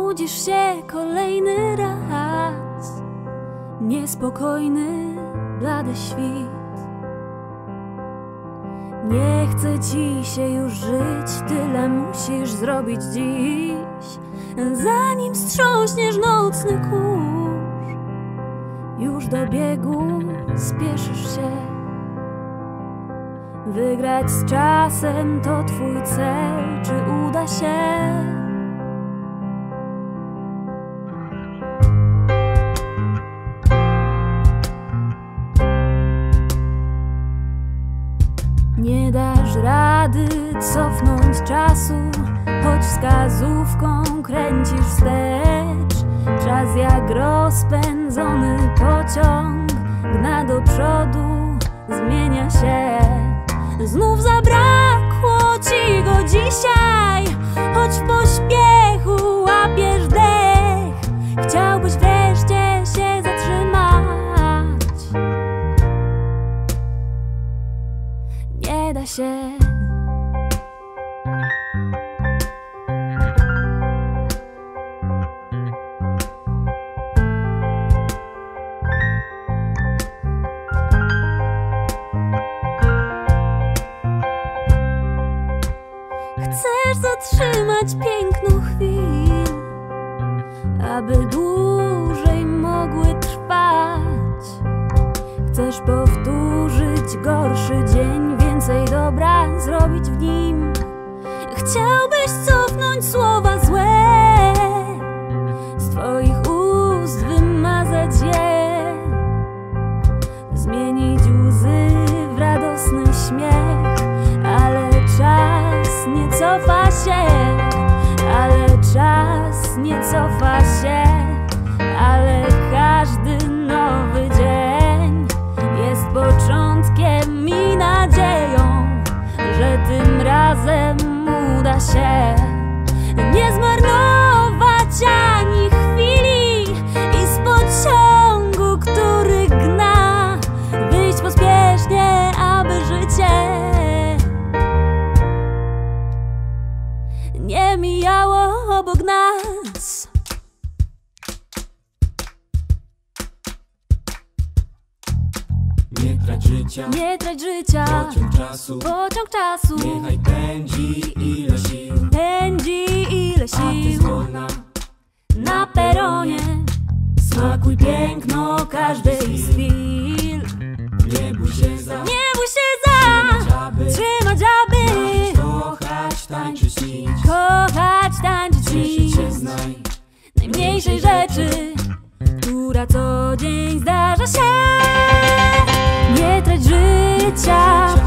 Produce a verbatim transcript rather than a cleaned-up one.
nudzisz się kolejny raz. Niespokojny, blady świt. Nie chce ci się już żyć, tyle musisz zrobić dziś, zanim wstrząśniesz nocny kurz. Już do biegu spieszysz się. Wygrać z czasem to twój cel, czy uda się? Nie dasz rady cofnąć czasu, choć wskazówką kręcisz wstecz. Czas jak rozpędzony pociąg gna do przodu, zmienia się. Znów zabrakło ci go dzisiaj, choć w pośpiechu łapiesz dech. Chciałbyś wreszcie się zatrzymać. Nie da się. Chcesz zatrzymać piękno chwil, aby dłużej mogły trwać. Chcesz powtórzyć gorszy dzień, więcej dobra zrobić w nim. Chciałbyś cofnąć słowa złe, z twoich ust wymazać je, zmienić łzy w radosny śmiech. Ale czas nie cofa się, ale czas nie cofa się, ale każdy nowy dzień jest początkiem i nadzieją, że tym razem uda się nie zmarnować ani chwili i z pociągu, który gna, wyjść pospiesznie, aby życie nie mijało obok nas. Nie trać życia, nie trać życia. Pociąg czasu, pociąg czasu. Niechaj pędzi ile sił, pędzi ile sił. A ty zwolna na peronie, smakuj piękno każdej z chwil. Nie bój się za, nie bój się za trzymać aby, kochać, tańczyć, śnić, kochać, tańczyć, cieszyć się z naj, najmniejszej rzeczy, która co dzień zdarza się. Nie trać życia,